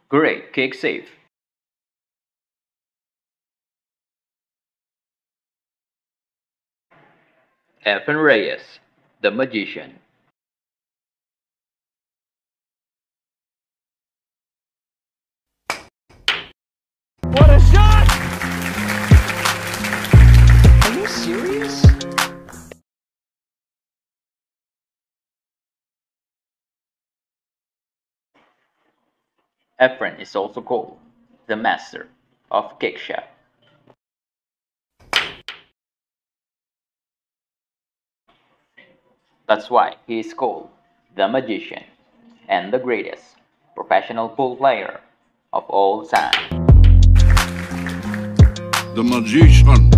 Great, kick save. Efren Reyes The Magician. What a shot! Are you serious? Efren is also called the master of kick shot. That's why he is called the magician and the greatest professional pool player of all time. The magician.